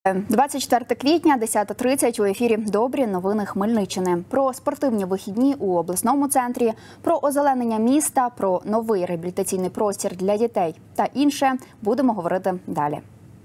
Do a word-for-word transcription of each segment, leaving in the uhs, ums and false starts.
двадцять четвертого квітня, десята тридцять, у ефірі «Добрі новини Хмельниччини». Про спортивні вихідні у обласному центрі, про озеленення міста, про новий реабілітаційний простір для дітей та інше будемо говорити далі.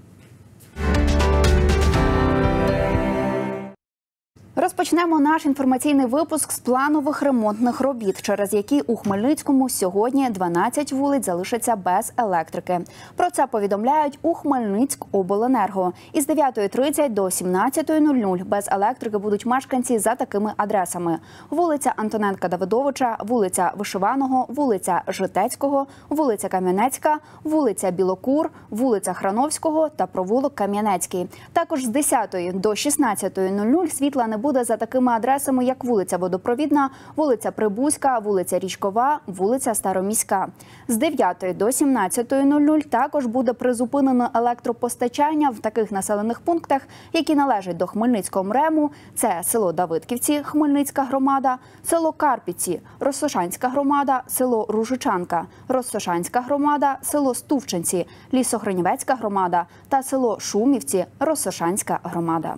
Розпочнемо наш інформаційний випуск з планових ремонтних робіт, через які у Хмельницькому сьогодні дванадцять вулиць залишаться без електрики. Про це повідомляють у Хмельницькобленерго. Із дев'ятої тридцять до сімнадцятої нуль нуль без електрики будуть мешканці за такими адресами: вулиця Антоненка-Давидовича, вулиця Вишиваного, вулиця Житецького, вулиця Кам'янецька, вулиця Білокур, вулиця Храновського та провулок Кам'янецький. Також з десятої до шістнадцятої нуль нуль світла не буде за такими адресами, як вулиця Водопровідна, вулиця Прибузька, вулиця Річкова, вулиця Староміська. З дев'ятої до сімнадцятої нуль нуль також буде призупинено електропостачання в таких населених пунктах, які належать до Хмельницького МРЕМу. Це село Давидківці, Хмельницька громада, село Карпіці, Розсошанська громада, село Ружичанка, Розсошанська громада, село Стувченці, Лісогринівецька громада та село Шумівці, Розсошанська громада.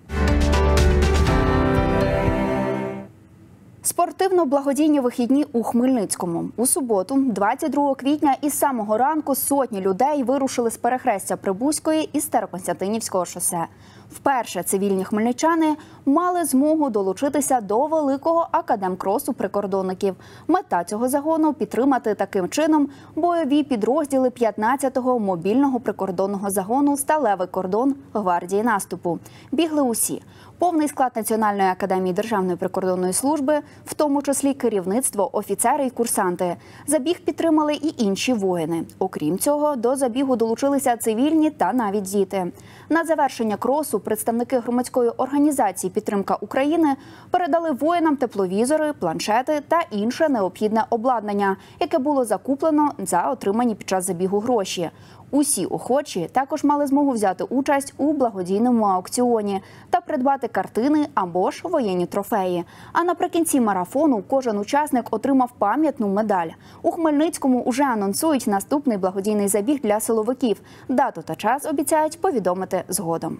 Спортивно-благодійні вихідні у Хмельницькому. У суботу, двадцять другого квітня, із самого ранку сотні людей вирушили з перехрестя Прибузької і Старокостянтинівського шосе. Вперше цивільні хмельничани мали змогу долучитися до великого академкросу прикордонників. Мета цього загону – підтримати таким чином бойові підрозділи п'ятнадцятого мобільного прикордонного загону «Сталевий кордон» гвардії наступу. Бігли усі. Повний склад Національної академії Державної прикордонної служби, в тому числі керівництво, офіцери і курсанти. Забіг підтримали і інші воїни. Окрім цього, до забігу долучилися цивільні та навіть діти. На завершення кросу представники громадської організації «Підтримка України» передали воїнам тепловізори, планшети та інше необхідне обладнання, яке було закуплено за отримані під час забігу гроші. Усі охочі також мали змогу взяти участь у благодійному аукціоні та придбати картини або ж воєнні трофеї. А наприкінці марафону кожен учасник отримав пам'ятну медаль. У Хмельницькому уже анонсують наступний благодійний забіг для силовиків. Дату та час обіцяють повідомити згодом.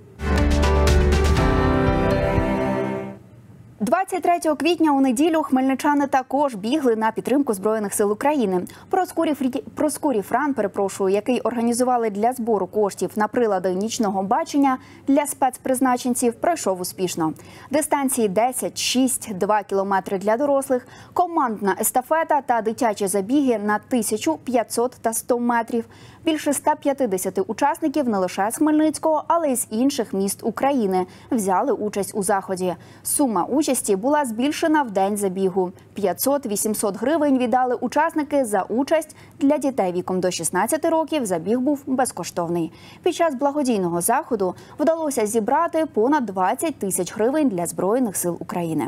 двадцять третього квітня у неділю хмельничани також бігли на підтримку Збройних сил України. Проскурів Фран, перепрошую, який організували для збору коштів на прилади нічного бачення для спецпризначенців, пройшов успішно. Дистанції десять, шість, два кілометри для дорослих, командна естафета та дитячі забіги на тисячу, п'ятсот та сто метрів. Більше ста п'ятдесяти учасників не лише з Хмельницького, але й з інших міст України взяли участь у заході. Сума участі була збільшена в день забігу. п'ятсот - вісімсот гривень віддали учасники за участь. Для дітей віком до шістнадцяти років забіг був безкоштовний. Під час благодійного заходу вдалося зібрати понад двадцять тисяч гривень для Збройних сил України.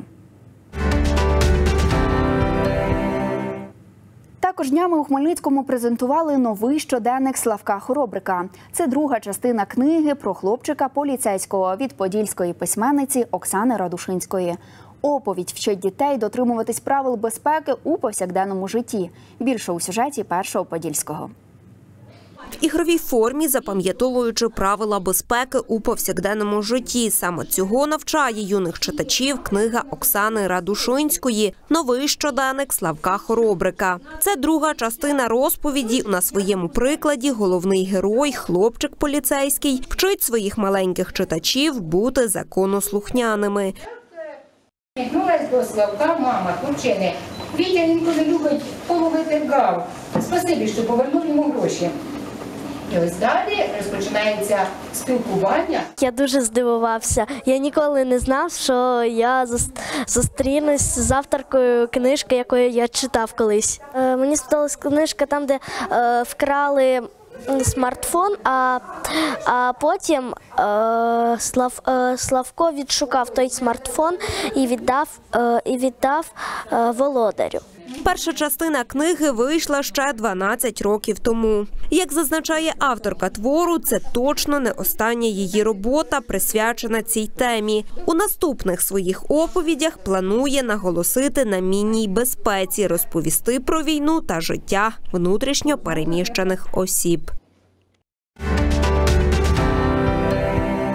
Також днями у Хмельницькому презентували новий щоденник Славка Хоробрика. Це друга частина книги про хлопчика поліцейського від подільської письменниці Оксани Радушинської. Оповідь вчить дітей дотримуватись правил безпеки у повсякденному житті. Більше у сюжеті Першого Подільського. В ігровій формі, запам'ятовуючи правила безпеки у повсякденному житті. Саме цього навчає юних читачів книга Оксани Радушинської «Новий щоденник Славка Хоробрика». Це друга частина розповіді. На своєму прикладі головний герой, хлопчик поліцейський, вчить своїх маленьких читачів бути законослухняними. Віднулась до Славка мама хлопчини. Вітя інколи любить половити гав. Спасибі, що повернув йому гроші. І ось далі розпочинається спілкування. Я дуже здивувався. Я ніколи не знав, що я зустрінусь з авторкою книжки, якою я читав колись. Мені сподобалась книжка там, де е, вкрали смартфон, а, а потім е, Слав, е, Славко відшукав той смартфон і віддав, е, і віддав е, володарю. Перша частина книги вийшла ще дванадцять років тому. Як зазначає авторка твору, це точно не остання її робота, присвячена цій темі. У наступних своїх оповідях планує наголосити на мінній безпеці, розповісти про війну та життя внутрішньо переміщених осіб.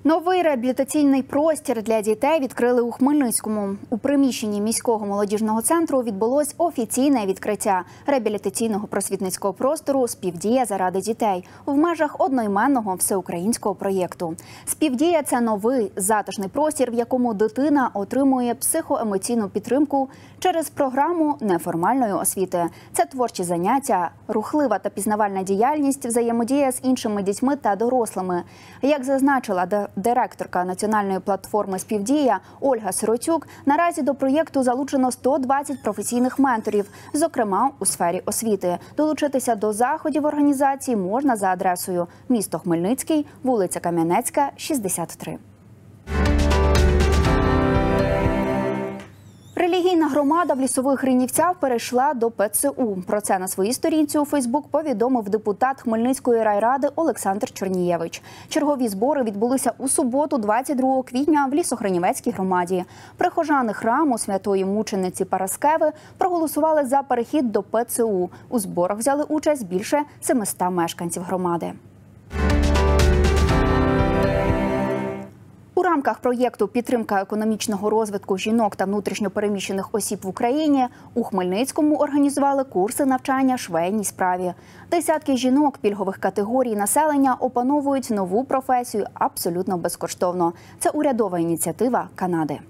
Новий реабілітаційний простір для дітей відкрили у Хмельницькому. У приміщенні міського молодіжного центру відбулось офіційне відкриття реабілітаційного просвітницького простору «Співдія заради дітей» в межах одноіменного всеукраїнського проєкту. «Співдія» – це новий затишний простір, в якому дитина отримує психоемоційну підтримку через програму неформальної освіти. Це творчі заняття, рухлива та пізнавальна діяльність, взаємодія з іншими дітьми та дорослими. Як зазначила директорка національної платформи «Співдія» Ольга Сиротюк, наразі до проєкту залучено сто двадцять професійних менторів, зокрема у сфері освіти. Долучитися до заходів організації можна за адресою: місто Хмельницький, вулиця Кам'янецька, шістдесят три. Релігійна громада в Лісових Гринівцях перейшла до Пе Це У. Про це на своїй сторінці у Фейсбук повідомив депутат Хмельницької райради Олександр Чернієвич. Чергові збори відбулися у суботу, двадцять другого квітня, в Лісогринівецькій громаді. Прихожани храму Святої Мучениці Параскеви проголосували за перехід до Пе Це У. У зборах взяли участь більше семисот мешканців громади. У рамках проєкту «Підтримка економічного розвитку жінок та внутрішньопереміщених осіб в Україні» у Хмельницькому організували курси навчання швейній справі. Десятки жінок пільгових категорій населення опановують нову професію абсолютно безкоштовно. Це урядова ініціатива Канади.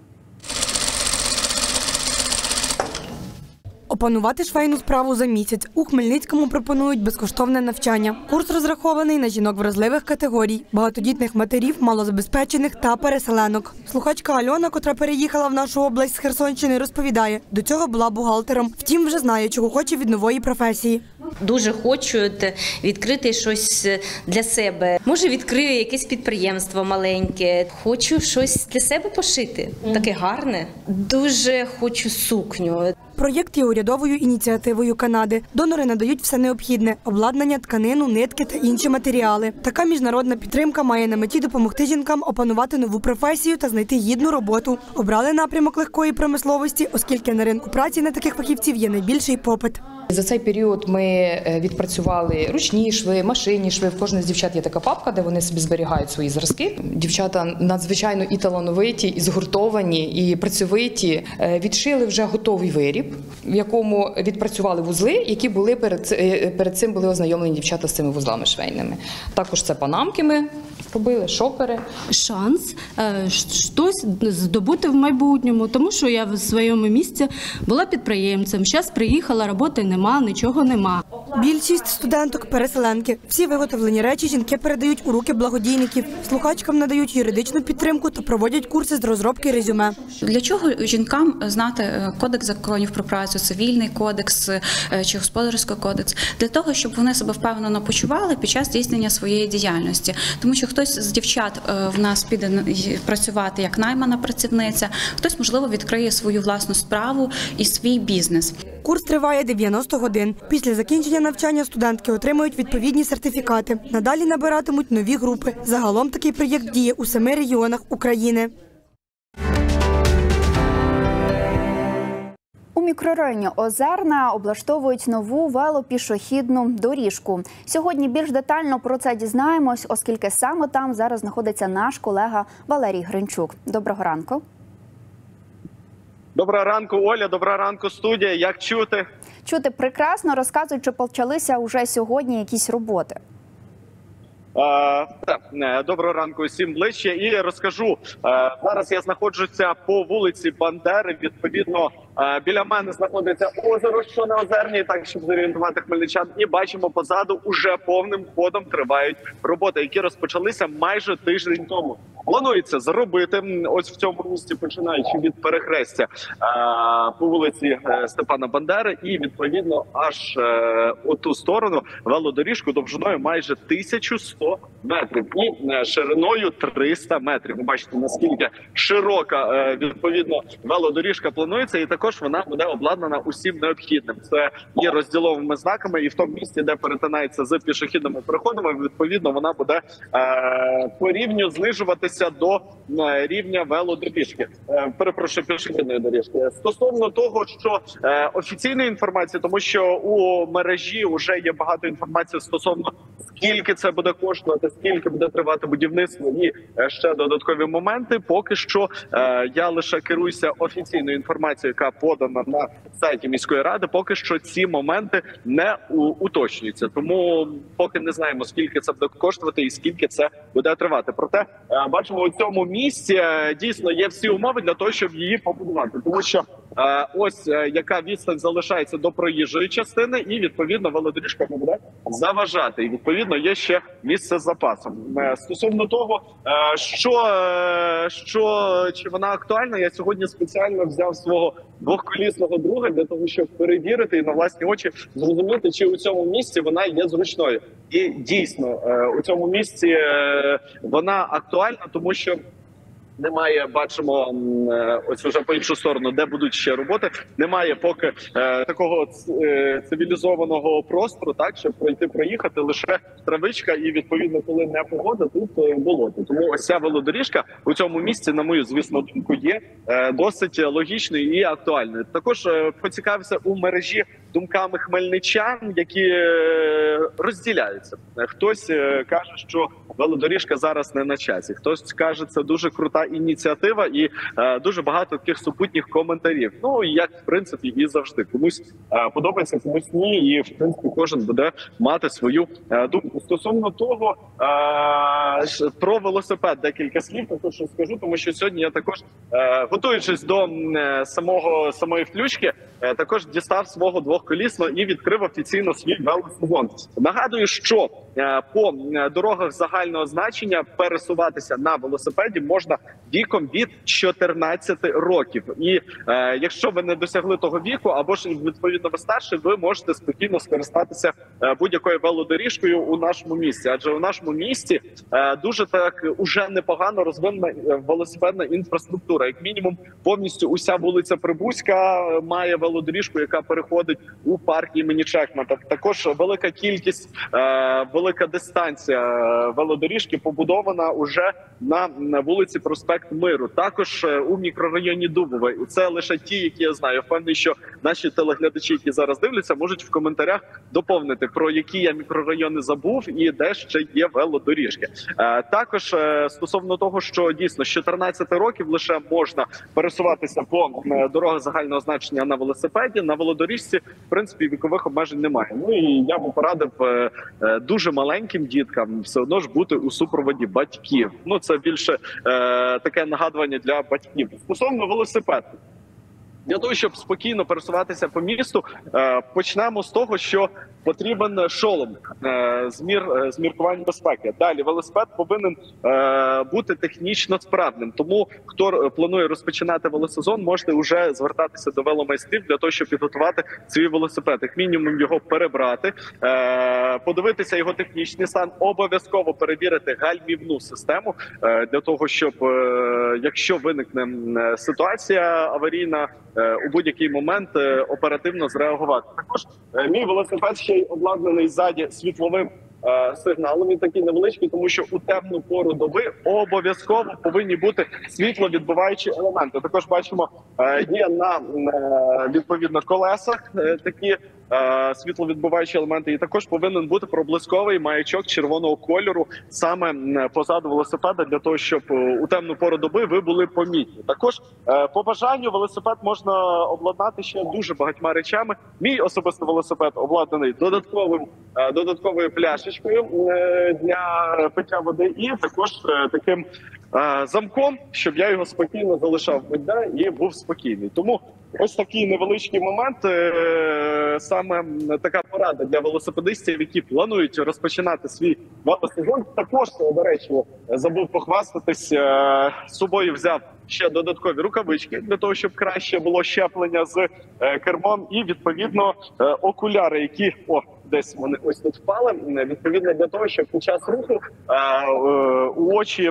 Опанувати швейну справу за місяць. У Хмельницькому пропонують безкоштовне навчання. Курс розрахований на жінок вразливих категорій, багатодітних матерів, малозабезпечених та переселенок. Слухачка Альона, котра переїхала в нашу область з Херсонщини, розповідає, до цього була бухгалтером. Втім, вже знає, чого хоче від нової професії. Дуже хочу відкрити щось для себе. Може, відкрию якесь підприємство маленьке. Хочу щось для себе пошити. Таке гарне. Дуже хочу сукню. Проєкт є урядовою ініціативою Канади. Донори надають все необхідне – обладнання, тканину, нитки та інші матеріали. Така міжнародна підтримка має на меті допомогти жінкам опанувати нову професію та знайти гідну роботу. Обрали напрямок легкої промисловості, оскільки на ринку праці на таких фахівців є найбільший попит. За цей період ми відпрацювали ручні шви, машинні шви. В кожної з дівчат є така папка, де вони собі зберігають свої зразки. Дівчата надзвичайно і талановиті, і згуртовані, і працьовиті. Відшили вже готовий виріб, в якому відпрацювали вузли, які були перед, перед цим були ознайомлені дівчата з цими вузлами швейними. Також це панамки ми робили, шопери. Шанс щось здобути в майбутньому, тому що я в своєму місці була підприємцем. Зараз приїхала, роботи нема, нічого нема. Більшість студенток – переселенки. Всі виготовлені речі жінки передають у руки благодійників. Слухачкам надають юридичну підтримку та проводять курси з розробки резюме. Для чого жінкам знати кодекс законів про працю, цивільний кодекс чи господарський кодекс? Для того, щоб вони себе впевнено почували під час здійснення своєї діяльності. Тому що хтось з дівчат в нас піде працювати як наймана працівниця, хтось, можливо, відкриє свою власну справу і свій бізнес. Курс триває дев'яносто годин. Після закінчення навчання студентки отримують відповідні сертифікати. Надалі набиратимуть нові групи. Загалом такий проєкт діє у семи регіонах України. У мікрорайоні Озерна облаштовують нову велопішохідну доріжку. Сьогодні більш детально про це дізнаємось, оскільки саме там зараз знаходиться наш колега Валерій Гринчук. Доброго ранку. Доброго ранку, Оля. Доброго ранку, студія. Як чути? Чути прекрасно. Розказують, чи почалися вже сьогодні якісь роботи. Е, доброго ранку усім ближче. І розкажу, е, зараз я знаходжуся по вулиці Бандери. Відповідно, е, біля мене знаходиться озеро, що на Озерній, так, щоб зорієнтувати хмельничан. І бачимо, позаду уже повним ходом тривають роботи, які розпочалися майже тиждень тому. Планується зробити ось в цьому місці, починаючи від перехрестя по вулиці Степана Бандери і відповідно аж у ту сторону велодоріжку довжиною майже тисячу сто метрів і шириною триста метрів. Ви бачите, наскільки широка відповідно велодоріжка планується, і також вона буде обладнана усім необхідним. Це і розділовими знаками, і в тому місці, де перетинається з пішохідними переходами, відповідно вона буде по рівню знижуватися до рівня велодоріжки, перепрошую, пішохідної доріжки. Стосовно того, що офіційної інформації, тому що у мережі вже є багато інформації стосовно Скільки це буде коштувати, скільки буде тривати будівництво і ще додаткові моменти. Поки що е, я лише керуюся офіційною інформацією, яка подана на сайті міської ради. Поки що ці моменти не у, уточнюються. Тому поки не знаємо, скільки це буде коштувати і скільки це буде тривати. Проте е, бачимо, у цьому місці е, дійсно є всі умови для того, щоб її побудувати. Тому що е, ось е, яка відстань залишається до проїжджої частини, і відповідно велодоріжка не буде заважати. І відповідно є ще місце з запасом. Е, стосовно того, е, що, е, що чи вона актуальна, я сьогодні спеціально взяв свого двохколісного друга для того, щоб перевірити і на власні очі зрозуміти, чи у цьому місці вона є зручною. І дійсно е, у цьому місці е, вона актуальна, тому що немає, бачимо, ось уже по іншу сторону, де будуть ще роботи. Немає поки е, такого е, цивілізованого простору, так, щоб пройти, проїхати, лише травичка і, відповідно, коли не погода, тут е, болото. Тому ось ця велодоріжка у цьому місці, на мою, звісно, думку, є е, досить логічною і актуальною. Також е, поцікавився у мережі думками хмельничан, які е, розділяються. Хтось е, каже, що велодоріжка зараз не на часі. Хтось каже, це дуже крута ініціатива і е, дуже багато таких супутніх коментарів. Ну, як, в принципі, і завжди. Комусь е, подобається, комусь ні. І, в принципі, кожен буде мати свою е, думку. Стосовно того, е, про велосипед декілька слів також скажу, тому що сьогодні я також, е, готуючись до е, самого, самої включки, е, також дістав свого двохколісного і відкрив офіційно свій велосезон. Нагадую, що е, по дорогах загального значення пересуватися на велосипеді можна віком від чотирнадцяти років. І е, якщо ви не досягли того віку, або ж відповідно ви старший, ви можете спокійно скористатися е, будь-якою велодоріжкою у нашому місті. Адже у нашому місті е, дуже так уже непогано розвинена велосипедна інфраструктура. Як мінімум, повністю уся вулиця Прибузька має велодоріжку, яка переходить у парк імені Чекмата. Також велика кількість, е, велика дистанція велодоріжки побудована уже на, на вулиці Проспект Миру. Також у мікрорайоні Дубове. І це лише ті, які я знаю. Впевнений, що наші телеглядачі, які зараз дивляться, можуть в коментарях доповнити, про які я мікрорайони забув і де ще є велодоріжки. Е, також е, стосовно того, що дійсно з чотирнадцяти років лише можна пересуватися по е, дорогах загального значення на велосипеді, на велодоріжці, в принципі, вікових обмежень немає. Ну і я б порадив е, е, дуже маленьким діткам все одно ж бути у супроводі батьків. Ну, це більше е, таке нагадування для батьків. Стосовно велосипеду. Для того, щоб спокійно пересуватися по місту, е, почнемо з того, що потрібен шолом е, з, мір, е, з міркувань безпеки. Далі, велосипед повинен е, бути технічно справним. Тому, хто планує розпочинати велосезон, можете вже звертатися до веломайстрів для того, щоб підготувати свій велосипед. Як мінімум його перебрати, е, подивитися його технічний стан, обов'язково перевірити гальмівну систему, е, для того, щоб, е, якщо виникне ситуація аварійна, у будь-який момент оперативно зреагувати. Також мій велосипед ще й обладнаний ззаді світловим е, сигналом. Він такий невеличкий, тому що у темну пору доби обов'язково повинні бути світловідбиваючі елементи. Також бачимо, е, є на е, відповідно колесах е, такі е, світловідбиваючі елементи. І також повинен бути проблисковий маячок червоного кольору саме позаду велосипеда, для того, щоб у темну пору доби ви були помітні. Також е, по бажанню велосипед можна обладнати ще дуже багатьма речами. Мій особистий велосипед обладнаний додатковим е, додатковою пляшечкою е, для пиття води і також е, таким е, замком, щоб я його спокійно залишав будь-де і був спокійний. Тому ось такий невеличкий момент, е, саме така порада для велосипедистів, які планують розпочинати свій велосезон. Також, до речі, забув похвастатись, е, з собою взяв ще додаткові рукавички для того, щоб краще було щеплення з е, кермом, і відповідно е, окуляри, які о десь вони ось тут впали, відповідно для того, щоб під час руху е, е, у очі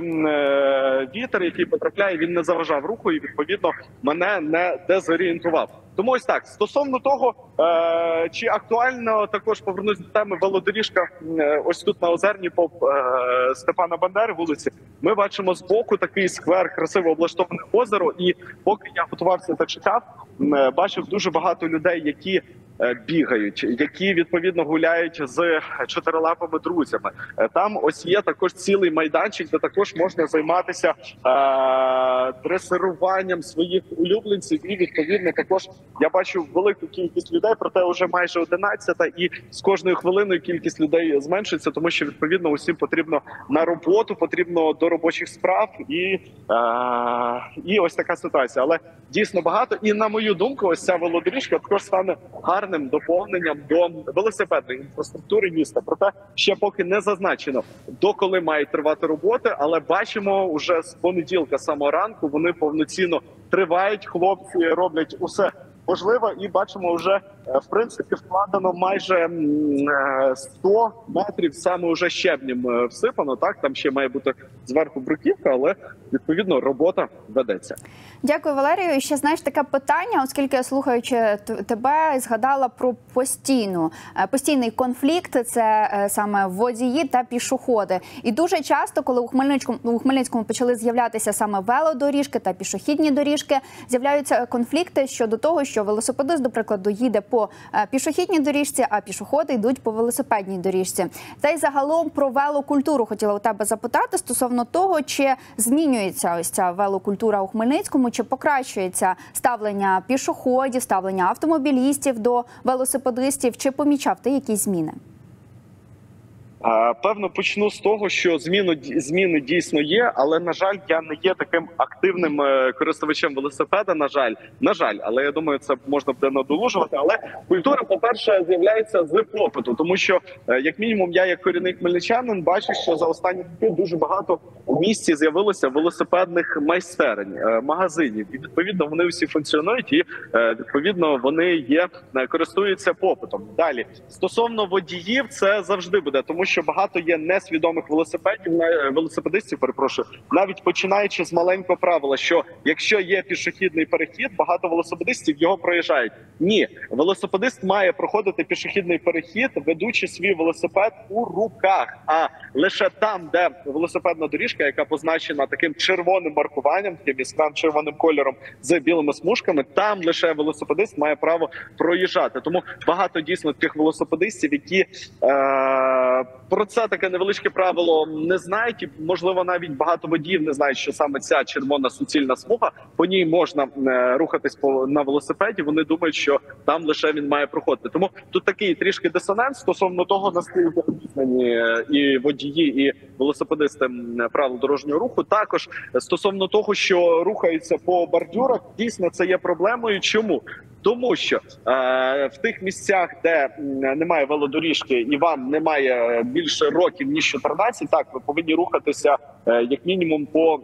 е, вітер, який потрапляє, він не заважав руху і відповідно мене не дезорієнтував. Тому ось так. Стосовно того, е, чи актуально, також повернусь до теми велодоріжка е, ось тут на Озерній по е, Степана Бандери вулиці. Ми бачимо збоку такий сквер, красиво облаштоване озеро, і поки я готувався та чекав, е, бачив дуже багато людей, які бігають, які відповідно гуляють з чотирилапими друзями. Там ось є також цілий майданчик, де також можна займатися е дресируванням своїх улюбленців. І відповідно також я бачу велику кількість людей, проте вже майже одинадцята, і з кожною хвилиною кількість людей зменшується, тому що відповідно усім потрібно на роботу, потрібно до робочих справ, і, е і ось така ситуація. Але дійсно багато. І на мою думку, ось ця велодоріжка також стане гарним доповненням до велосипедної інфраструктури міста. Проте ще поки не зазначено, доколи мають тривати роботи, але бачимо, вже з понеділка самого ранку вони повноцінно тривають, хлопці роблять усе можливо, і бачимо, вже в принципі вкладено майже сто метрів саме вже щебнем всипано. Так, там ще має бути зверху бруківка, але відповідно робота ведеться. Дякую, Валерію. І ще, знаєш, таке питання, оскільки, слухаючи тебе, згадала про постійну, постійний конфлікт, це саме водії та пішоходи. І дуже часто, коли у Хмельницькому, у Хмельницькому почали з'являтися саме велодоріжки та пішохідні доріжки, з'являються конфлікти щодо того, що велосипедист, до прикладу, їде по пішохідній доріжці, а пішоходи йдуть по велосипедній доріжці. Та й загалом про велокультуру хотіла у тебе запитати стосовно того, чи змінюється ось ця велокультура у Хмельницькому, чи покращується ставлення пішоходів, ставлення автомобілістів до велосипедистів, чи помічав ти якісь зміни? Певно, почну з того, що зміни, зміни дійсно є, але, на жаль, я не є таким активним користувачем велосипеда, на жаль. На жаль, але я думаю, це можна буде надолужувати. Але культура, по-перше, з'являється з попиту, тому що, як мінімум, я, як корінний хмельничанин, бачу, що за останні роки дуже багато у місті з'явилося велосипедних майстерень, магазинів. І, відповідно, вони всі функціонують і, відповідно, вони є, користуються попитом. Далі, стосовно водіїв, це завжди буде, тому що багато є несвідомих велосипедів, велосипедистів, перепрошую, навіть починаючи з маленького правила, що якщо є пішохідний перехід, багато велосипедистів його проїжджають. Ні, велосипедист має проходити пішохідний перехід, ведучи свій велосипед у руках, а лише там, де велосипедна доріжка, яка позначена таким червоним маркуванням, таким яскравим червоним кольором з білими смужками, там лише велосипедист має право проїжджати. Тому багато дійсно тих велосипедистів, які е про це таке невеличке правило не знають, і, можливо, навіть багато водіїв не знають, що саме ця червона суцільна смуга, по ній можна е, рухатись по, на велосипеді, вони думають, що там лише він має проходити. Тому тут такий трішки дисонанс стосовно того, наскільки обізнані і водії, і велосипедисти правил дорожнього руху. Також стосовно того, що рухаються по бордюрах, дійсно це є проблемою. Чому? Тому що е, в тих місцях, де немає велодоріжки і вам немає більше років ніж чотирнадцять, так, ви повинні рухатися е, як мінімум по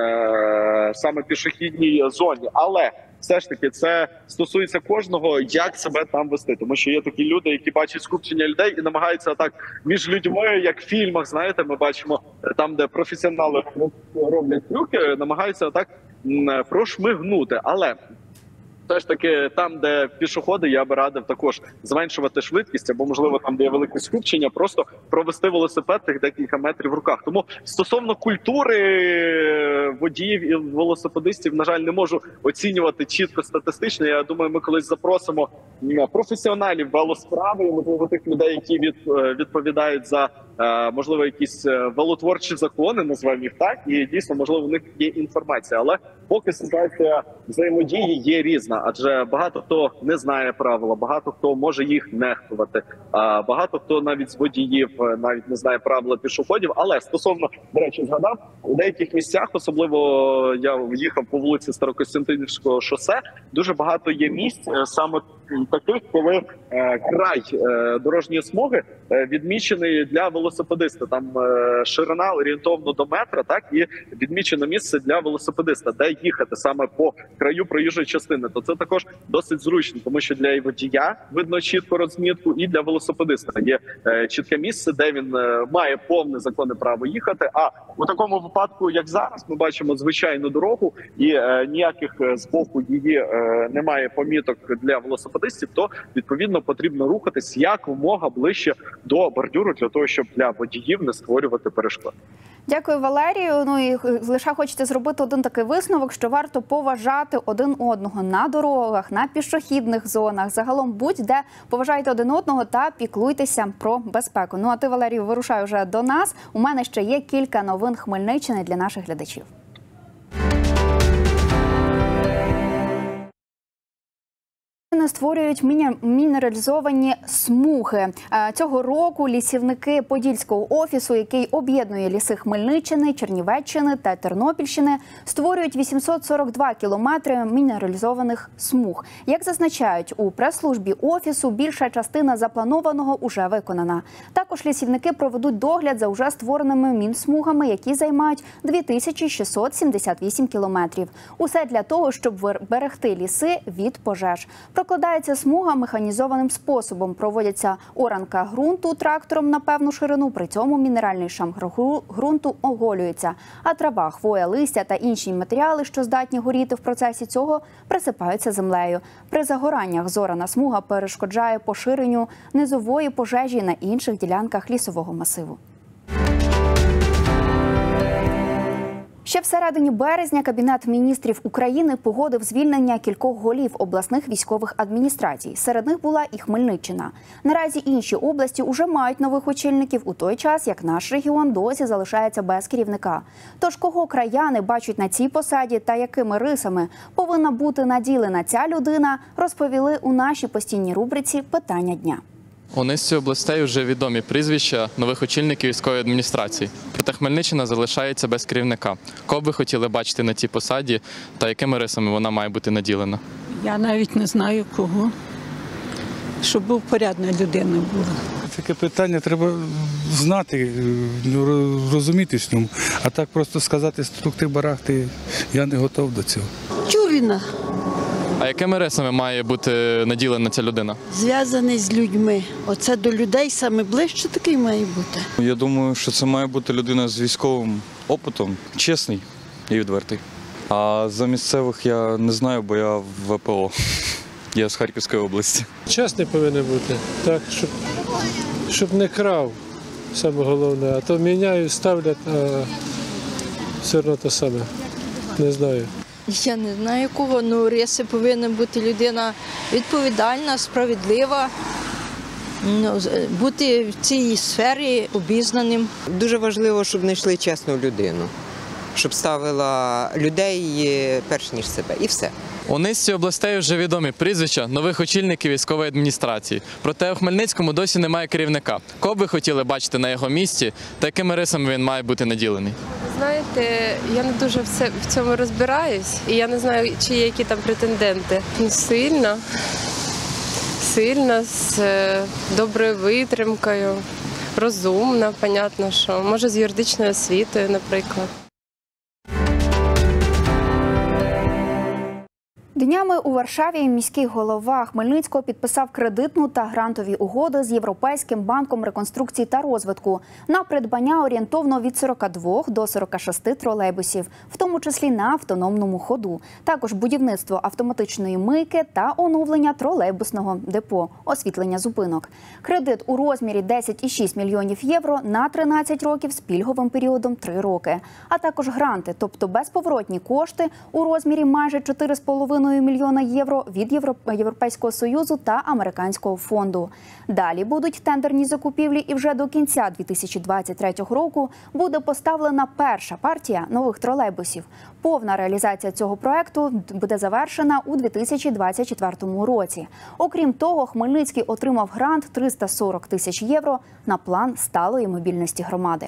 е, саме пішохідній зоні. Але все ж таки це стосується кожного, як себе там вести. Тому що є такі люди, які бачать скупчення людей і намагаються так між людьми, як в фільмах, знаєте, ми бачимо там, де професіонали роблять трюки, намагаються так прошмигнути. Але все ж таки, там, де пішоходи, я би радив також зменшувати швидкість, або, можливо, там, де є велике скупчення, просто провести велосипед тих декілька метрів в руках. Тому стосовно культури водіїв і велосипедистів, на жаль, не можу оцінювати чітко статистично. Я думаю, ми колись запросимо професіоналів велосправи, і, можливо, тих людей, які від, відповідають за, можливо, якісь велотворчі закони, назвемо їх так, і дійсно, можливо, в них є інформація. Але поки ситуація взаємодії є різна, адже багато хто не знає правила, багато хто може їх нехтувати, а багато хто навіть з водіїв навіть не знає правила пішоходів. Але стосовно, до речі, згадав, у деяких місцях, особливо я їхав по вулиці Старокостянтинівського шосе, дуже багато є місць саме таких, коли е, край е, дорожньої смуги е, відмічений для велосипедиста. Там е, ширина орієнтовно до метра, так, і відмічено місце для велосипедиста, де їхати саме по краю проїжджої частини. То це також досить зручно, тому що для водія видно чітко розмітку, і для велосипедиста є е, чітке місце, де він е, має повне законне право їхати. А у такому випадку, як зараз, ми бачимо звичайну дорогу, і е, ніяких з боку її е, немає поміток для велосипедистів, то відповідно потрібно рухатись якомога ближче до бордюру для того, щоб для водіїв не створювати перешкод. Дякую, Валерію. Ну і лише хочеться зробити один такий висновок, що варто поважати один одного на дорогах, на пішохідних зонах. Загалом будь-де поважайте один одного та піклуйтеся про безпеку. Ну а ти, Валерію, вирушай вже до нас. У мене ще є кілька новин Хмельниччини для наших глядачів. Створюють мінералізовані смуги. Цього року лісівники Подільського офісу, який об'єднує ліси Хмельниччини, Чернівеччини та Тернопільщини, створюють вісімсот сорок два кілометри мінералізованих смуг. Як зазначають у прес-службі офісу, більша частина запланованого уже виконана. Також лісівники проведуть догляд за уже створеними мінсмугами, які займають дві тисячі шістсот сімдесят вісім кілометрів. Усе для того, щоб берегти ліси від пожеж. Прокладається смуга механізованим способом. Проводяться оранка ґрунту трактором на певну ширину, при цьому мінеральний шам ґрунту оголюється, а трава, хвоя, листя та інші матеріали, що здатні горіти в процесі цього, присипаються землею. При загораннях зорана смуга перешкоджає поширенню низової пожежі на інших ділянках лісового масиву. Ще в середині березня Кабінет міністрів України погодив звільнення кількох голів обласних військових адміністрацій. Серед них була і Хмельниччина. Наразі інші області уже мають нових очільників у той час, як наш регіон досі залишається без керівника. Тож кого краяни бачать на цій посаді та якими рисами повинна бути наділена ця людина, розповіли у нашій постійній рубриці «Питання дня». У низці областей вже відомі прізвища нових очільників військової адміністрації. Проте Хмельниччина залишається без керівника. Кого б ви хотіли бачити на цій посаді та якими рисами вона має бути наділена? Я навіть не знаю кого. Щоб був порядна людина була. Таке питання треба знати, розуміти в ньому. А так просто сказати структи-барахти, я не готов до цього. Тюріна. А якими рисами має бути наділена ця людина? Зв'язаний з людьми. Оце до людей саме ближче такий має бути. Я думаю, що це має бути людина з військовим опитом, чесний і відвертий. А за місцевих я не знаю, бо я в В П О. Я з Харківської області. Чесний повинен бути, так, щоб, щоб не крав, саме головне. А то міняють, ставлять, а все одно те саме. Не знаю. Я не знаю кого, ну риси повинна бути людина відповідальна, справедлива, ну, бути в цій сфері обізнаним. Дуже важливо, щоб знайшли чесну людину, щоб ставила людей перш ніж себе, і все. У низці областей вже відомі прізвища нових очільників військової адміністрації. Проте у Хмельницькому досі немає керівника. Кого б ви хотіли бачити на його місці та якими рисами він має бути наділений? Знаєте, я не дуже все в цьому розбираюсь, і я не знаю, чи є які там претенденти. Ну, сильна, сильна, з доброю витримкою, розумна, понятно, що. Може, з юридичною освітою, наприклад. Днями у Варшаві міський голова Хмельницького підписав кредитну та грантові угоди з Європейським банком реконструкції та розвитку на придбання орієнтовно від сорока двох до сорока шести тролейбусів, в тому числі на автономному ходу. Також будівництво автоматичної мийки та оновлення тролейбусного депо, освітлення зупинок. Кредит у розмірі десять цілих шість мільйонів євро на тринадцять років з пільговим періодом три роки. А також гранти, тобто безповоротні кошти у розмірі майже чотири з половиною мільйона євро від Європейського Союзу та Американського фонду. Далі будуть тендерні закупівлі і вже до кінця дві тисячі двадцять третього року буде поставлена перша партія нових тролейбусів. Повна реалізація цього проекту буде завершена у дві тисячі двадцять четвертому році. Окрім того, Хмельницький отримав грант триста сорок тисяч євро на план сталої мобільності громади.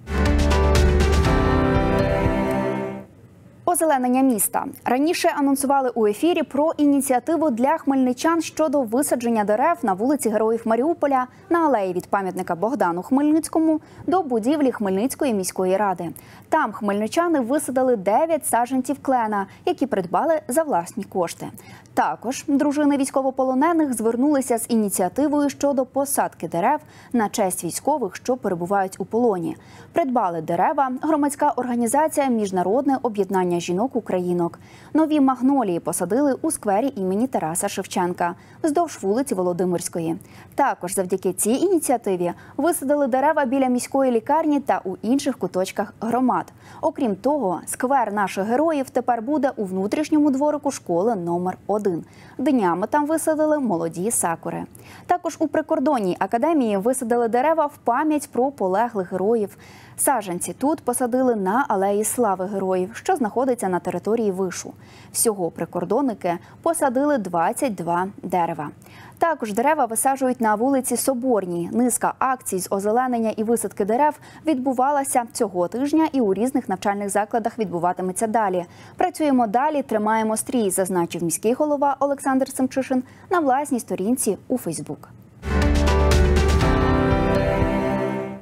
Озеленення міста. Раніше анонсували у ефірі про ініціативу для хмельничан щодо висадження дерев на вулиці Героїв Маріуполя, на алеї від пам'ятника Богдану Хмельницькому до будівлі Хмельницької міської ради. Там хмельничани висадили дев'ять саджанців клена, які придбали за власні кошти. Також дружини військовополонених звернулися з ініціативою щодо посадки дерев на честь військових, що перебувають у полоні. Придбали дерева громадська організація «Міжнародне об'єднання жінок-українок. Нові магнолії посадили у сквері імені Тараса Шевченка вздовж вулиці Володимирської. Також завдяки цій ініціативі висадили дерева біля міської лікарні та у інших куточках громад. Окрім того, сквер наших героїв тепер буде у внутрішньому дворику школи номер один. Днями там висадили молоді сакури. Також у прикордонній академії висадили дерева в пам'ять про полеглих героїв. Саджанці тут посадили на алеї слави героїв, що знаходиться на території вишу. Всього прикордонники посадили двадцять два дерева. Також дерева висаджують на вулиці Соборній. Низка акцій з озеленення і висадки дерев відбувалася цього тижня і у різних навчальних закладах відбуватиметься далі. Працюємо далі, тримаємо стрій, зазначив міський голова Олександр Семчишин на власній сторінці у Фейсбук.